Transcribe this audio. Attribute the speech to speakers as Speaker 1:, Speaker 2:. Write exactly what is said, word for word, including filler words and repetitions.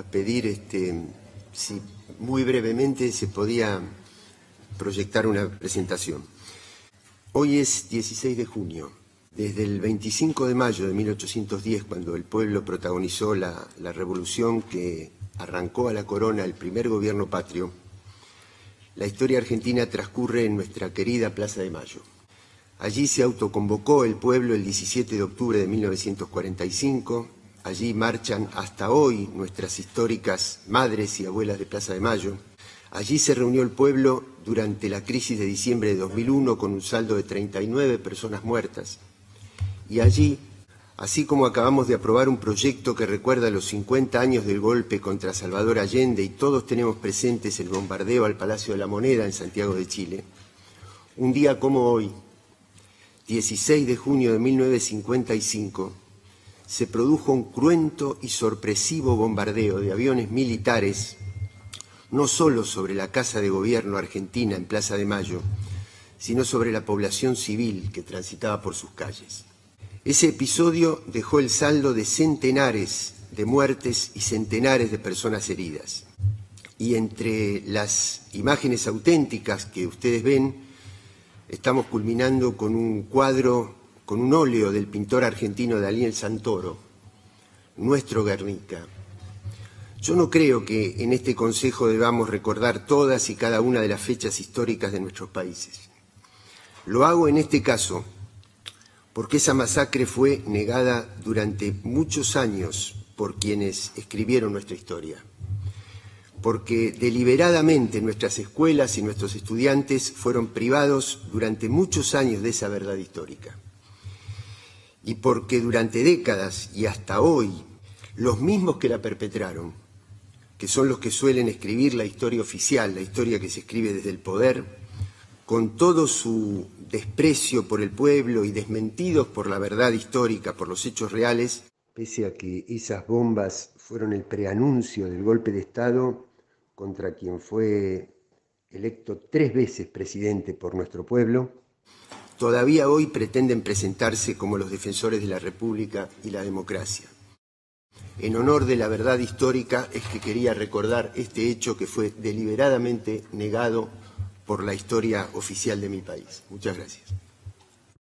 Speaker 1: pedir este, si muy brevemente se podía proyectar una presentación. Hoy es dieciséis de junio. Desde el veinticinco de mayo de mil ochocientos diez, cuando el pueblo protagonizó la, la revolución que arrancó a la corona el primer gobierno patrio, la historia argentina transcurre en nuestra querida Plaza de Mayo. Allí se autoconvocó el pueblo el diecisiete de octubre de mil novecientos cuarenta y cinco. Allí marchan hasta hoy nuestras históricas madres y abuelas de Plaza de Mayo. Allí se reunió el pueblo durante la crisis de diciembre de dos mil uno con un saldo de treinta y nueve personas muertas. Y allí, así como acabamos de aprobar un proyecto que recuerda los cincuenta años del golpe contra Salvador Allende y todos tenemos presentes el bombardeo al Palacio de la Moneda en Santiago de Chile, un día como hoy, dieciséis de junio de mil novecientos cincuenta y cinco, se produjo un cruento y sorpresivo bombardeo de aviones militares, no solo sobre la Casa de Gobierno argentina en Plaza de Mayo, sino sobre la población civil que transitaba por sus calles. Ese episodio dejó el saldo de centenares de muertes y centenares de personas heridas. Y entre las imágenes auténticas que ustedes ven, estamos culminando con un cuadro, con un óleo del pintor argentino Daniel Santoro, nuestro Guernica. Yo no creo que en este Consejo debamos recordar todas y cada una de las fechas históricas de nuestros países. Lo hago en este caso porque esa masacre fue negada durante muchos años por quienes escribieron nuestra historia, porque deliberadamente nuestras escuelas y nuestros estudiantes fueron privados durante muchos años de esa verdad histórica, y porque durante décadas y hasta hoy los mismos que la perpetraron, que son los que suelen escribir la historia oficial, la historia que se escribe desde el poder, con todo su desprecio por el pueblo y desmentidos por la verdad histórica, por los hechos reales, pese a que esas bombas fueron el preanuncio del golpe de Estado contra quien fue electo tres veces presidente por nuestro pueblo, todavía hoy pretenden presentarse como los defensores de la República y la democracia. En honor de la verdad histórica es que quería recordar este hecho que fue deliberadamente negado por la historia oficial de mi país. Muchas gracias.